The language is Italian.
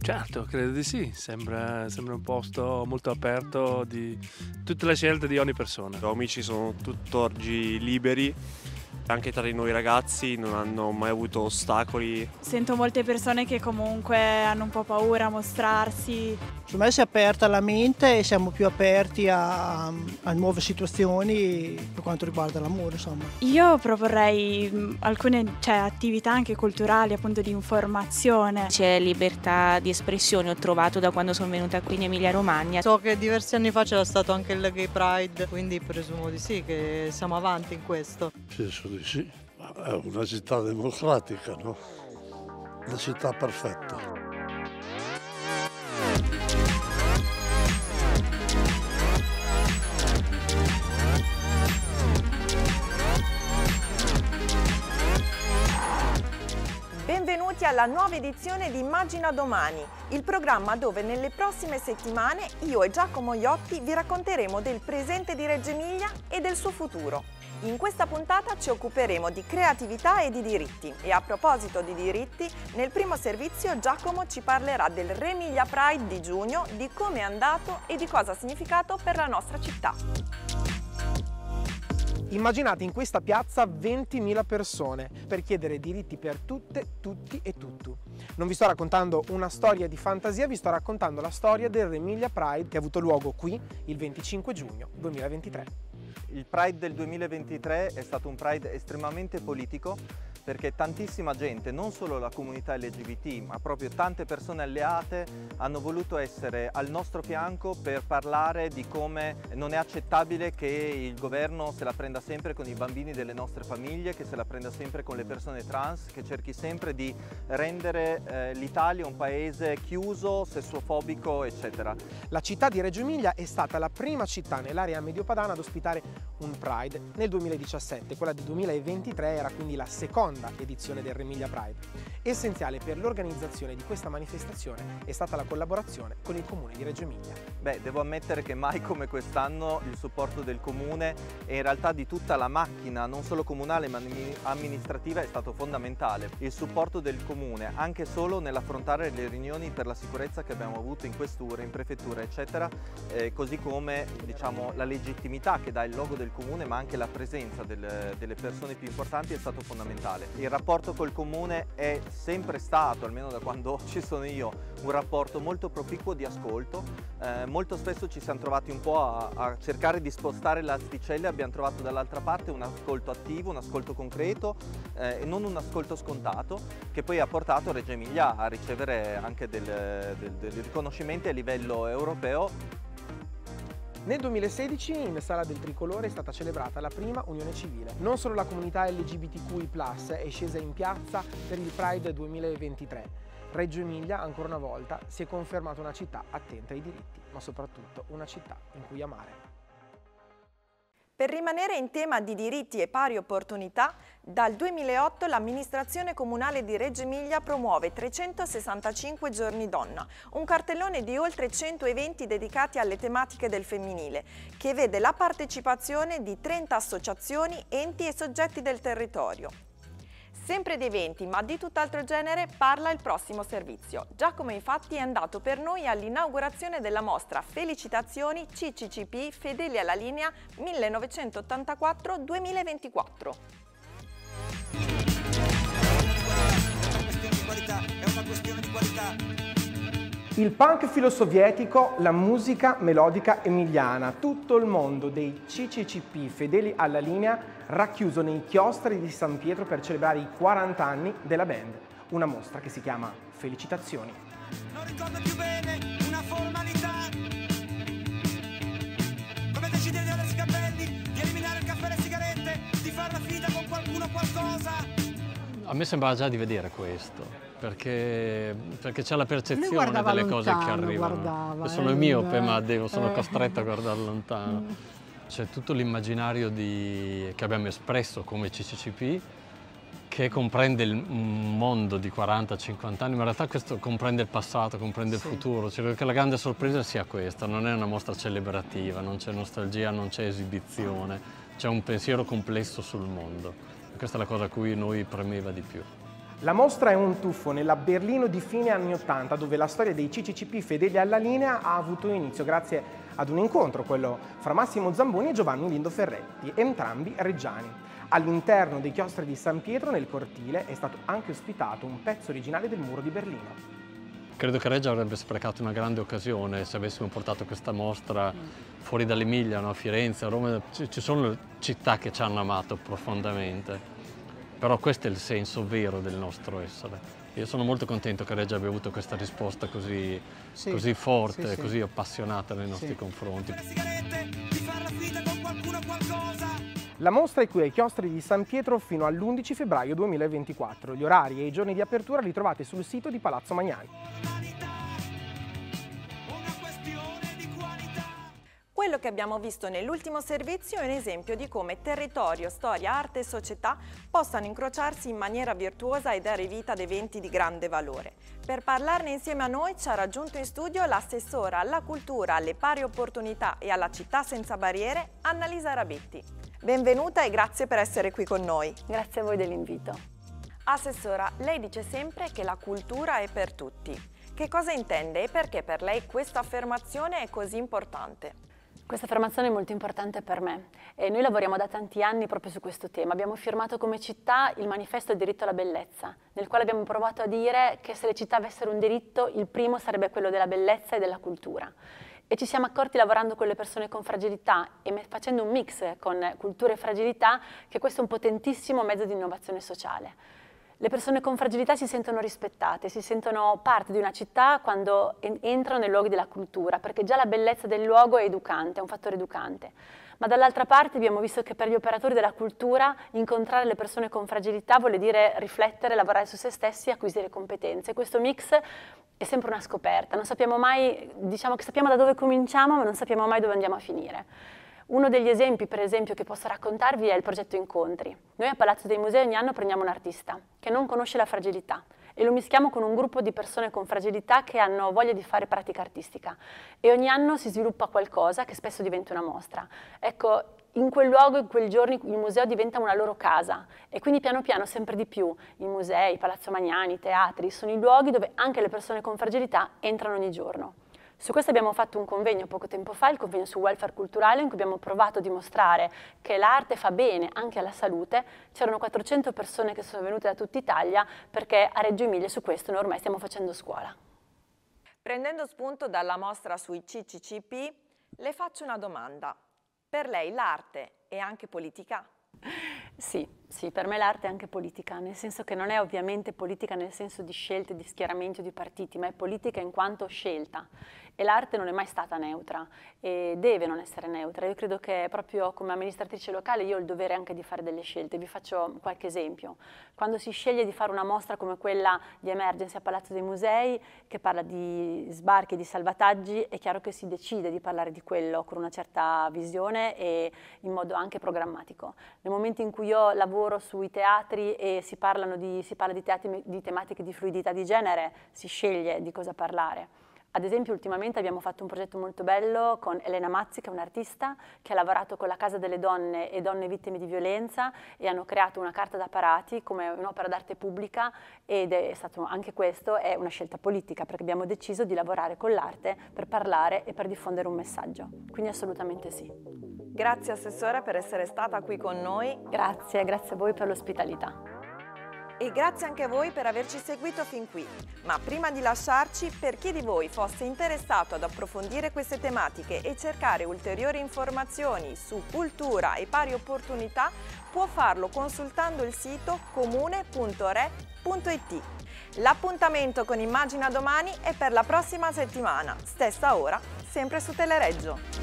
Certo, credo di sì. Sembra un posto molto aperto di tutte le scelte di ogni persona. I comici sono tutt'oggi liberi, anche tra di noi ragazzi non hanno mai avuto ostacoli. Sento molte persone che comunque hanno un po' paura a mostrarsi. Secondo me si è aperta la mente e siamo più aperti a nuove situazioni per quanto riguarda l'amore, insomma. Io proporrei alcune attività anche culturali, appunto di informazione. C'è libertà di espressione, ho trovato da quando sono venuta qui in Emilia-Romagna. So che diversi anni fa c'era stato anche il Gay Pride, quindi presumo di sì che siamo avanti in questo. Penso di sì, ma è una città democratica, no? Una città perfetta. Benvenuti alla nuova edizione di Immagina Domani, il programma dove nelle prossime settimane io e Giacomo Iotti vi racconteremo del presente di Reggio Emilia e del suo futuro. In questa puntata ci occuperemo di creatività e di diritti e a proposito di diritti, nel primo servizio Giacomo ci parlerà del Re Emilia Pride di giugno, di come è andato e di cosa ha significato per la nostra città. Immaginate in questa piazza 20.000 persone per chiedere diritti per tutte, tutti e tutto. Non vi sto raccontando una storia di fantasia, vi sto raccontando la storia del Re Emilia Pride che ha avuto luogo qui il 25 giugno 2023. Il Pride del 2023 è stato un Pride estremamente politico perché tantissima gente, non solo la comunità LGBT, ma proprio tante persone alleate hanno voluto essere al nostro fianco per parlare di come non è accettabile che il governo se la prenda sempre con i bambini delle nostre famiglie, che se la prenda sempre con le persone trans, che cerchi sempre di rendere l'Italia un paese chiuso, sessuofobico, eccetera. La città di Reggio Emilia è stata la prima città nell'area mediopadana ad ospitare un Pride nel 2017, quella del 2023 era quindi la seconda edizione del Re Emilia Pride. Essenziale per l'organizzazione di questa manifestazione è stata la collaborazione con il Comune di Reggio Emilia. Beh, devo ammettere che mai come quest'anno il supporto del Comune e in realtà di tutta la macchina, non solo comunale ma amministrativa, è stato fondamentale. Il supporto del Comune, anche solo nell'affrontare le riunioni per la sicurezza che abbiamo avuto in questura, in prefettura, eccetera, così come diciamo la legittimità che dà il logo del Comune ma anche la presenza delle persone più importanti è stato fondamentale. Il rapporto col Comune è sempre stato, almeno da quando ci sono io, un rapporto molto proficuo di ascolto. Molto spesso ci siamo trovati un po' a cercare di spostare l'asticella, abbiamo trovato dall'altra parte un ascolto attivo, un ascolto concreto e non un ascolto scontato, che poi ha portato Reggio Emilia a ricevere anche dei riconoscimenti a livello europeo. Nel 2016 in Sala del Tricolore è stata celebrata la prima unione civile. Non solo la comunità LGBTQI+ è scesa in piazza per il Pride 2023. Reggio Emilia, ancora una volta, si è confermata una città attenta ai diritti, ma soprattutto una città in cui amare. Per rimanere in tema di diritti e pari opportunità, dal 2008 l'amministrazione comunale di Reggio Emilia promuove 365 giorni donna, un cartellone di oltre 100 eventi dedicati alle tematiche del femminile, che vede la partecipazione di 30 associazioni, enti e soggetti del territorio. Sempre di eventi, ma di tutt'altro genere, parla il prossimo servizio. Giacomo infatti è andato per noi all'inaugurazione della mostra Felicitazioni CCCP Fedeli alla Linea 1984-2024. Il punk filosovietico, la musica melodica emiliana, tutto il mondo dei CCCP Fedeli alla Linea racchiuso nei chiostri di San Pietro per celebrare i 40 anni della band. Una mostra che si chiama Felicitazioni. Non ricordo più bene, una formalità. Come decidere di aversi i capelli, di eliminare il caffè e le sigarette, di far la fida con qualcuno o qualcosa. A me sembrava già di vedere questo, perché c'è la percezione delle cose che arrivano. Io sono miope, ma sono costretto a guardare lontano. C'è tutto l'immaginario che abbiamo espresso come CCCP, che comprende un mondo di 40-50 anni, ma in realtà questo comprende il passato, comprende il futuro. Cioè, credo che la grande sorpresa sia questa, non è una mostra celebrativa, non c'è nostalgia, non c'è esibizione, c'è un pensiero complesso sul mondo. Questa è la cosa a cui noi premeva di più. La mostra è un tuffo nella Berlino di fine anni '80, dove la storia dei CCCP fedeli alla linea ha avuto inizio grazie ad un incontro, quello fra Massimo Zamboni e Giovanni Lindo Ferretti, entrambi reggiani. All'interno dei chiostri di San Pietro, nel cortile, è stato anche ospitato un pezzo originale del muro di Berlino. Credo che Reggio avrebbe sprecato una grande occasione se avessimo portato questa mostra fuori dall'Emilia, no? A Firenze, a Roma. Ci sono città che ci hanno amato profondamente, però questo è il senso vero del nostro essere. Io sono molto contento che Reggio abbia avuto questa risposta così forte, così appassionata nei nostri confronti. La mostra è qui ai chiostri di San Pietro fino all'11 febbraio 2024. Gli orari e i giorni di apertura li trovate sul sito di Palazzo Magnani. Quello che abbiamo visto nell'ultimo servizio è un esempio di come territorio, storia, arte e società possano incrociarsi in maniera virtuosa e dare vita ad eventi di grande valore. Per parlarne insieme a noi ci ha raggiunto in studio l'assessora alla cultura, alle pari opportunità e alla città senza barriere, Annalisa Rabetti. Benvenuta e grazie per essere qui con noi. Grazie a voi dell'invito. Assessora, lei dice sempre che la cultura è per tutti. Che cosa intende e perché per lei questa affermazione è così importante? Questa affermazione è molto importante per me e noi lavoriamo da tanti anni proprio su questo tema. Abbiamo firmato come città il manifesto del diritto alla bellezza, nel quale abbiamo provato a dire che se le città avessero un diritto, il primo sarebbe quello della bellezza e della cultura. E ci siamo accorti lavorando con le persone con fragilità e facendo un mix con cultura e fragilità che questo è un potentissimo mezzo di innovazione sociale. Le persone con fragilità si sentono rispettate, si sentono parte di una città quando entrano nei luoghi della cultura, perché già la bellezza del luogo è educante, è un fattore educante. Ma dall'altra parte abbiamo visto che per gli operatori della cultura incontrare le persone con fragilità vuol dire riflettere, lavorare su se stessi e acquisire competenze. Questo mix è sempre una scoperta, non sappiamo mai, diciamo che sappiamo da dove cominciamo, ma non sappiamo mai dove andiamo a finire. Uno degli esempi, per esempio, che posso raccontarvi è il progetto Incontri. Noi a Palazzo dei Musei ogni anno prendiamo un artista che non conosce la fragilità e lo mischiamo con un gruppo di persone con fragilità che hanno voglia di fare pratica artistica e ogni anno si sviluppa qualcosa che spesso diventa una mostra. Ecco, in quel luogo, in quei giorni, il museo diventa una loro casa e quindi piano piano sempre di più i musei, Palazzo Magnani, i teatri sono i luoghi dove anche le persone con fragilità entrano ogni giorno. Su questo abbiamo fatto un convegno poco tempo fa, il convegno su welfare culturale, in cui abbiamo provato a dimostrare che l'arte fa bene anche alla salute. C'erano 400 persone che sono venute da tutta Italia perché a Reggio Emilia su questo noi ormai stiamo facendo scuola. Prendendo spunto dalla mostra sui CCCP, le faccio una domanda. Per lei l'arte è anche politica? Sì, per me l'arte è anche politica, nel senso che non è ovviamente politica nel senso di scelte, di schieramenti o di partiti, ma è politica in quanto scelta. E l'arte non è mai stata neutra e deve non essere neutra. Io credo che proprio come amministratrice locale io ho il dovere anche di fare delle scelte. Vi faccio qualche esempio. Quando si sceglie di fare una mostra come quella di Emergency a Palazzo dei Musei, che parla di sbarchi e di salvataggi, è chiaro che si decide di parlare di quello con una certa visione e in modo anche programmatico. Nel momento in cui io lavoro sui teatri e si parla di tematiche di fluidità di genere, si sceglie di cosa parlare. Ad esempio ultimamente abbiamo fatto un progetto molto bello con Elena Mazzi, che è un'artista che ha lavorato con la Casa delle Donne e Donne Vittime di Violenza e hanno creato una carta da parati come un'opera d'arte pubblica ed è stato anche questo è una scelta politica perché abbiamo deciso di lavorare con l'arte per parlare e per diffondere un messaggio, quindi assolutamente sì. Grazie Assessora per essere stata qui con noi. Grazie a voi per l'ospitalità. E grazie anche a voi per averci seguito fin qui. Ma prima di lasciarci, per chi di voi fosse interessato ad approfondire queste tematiche e cercare ulteriori informazioni su cultura e pari opportunità, può farlo consultando il sito comune.re.it. L'appuntamento con Immagina Domani è per la prossima settimana, stessa ora, sempre su Telereggio.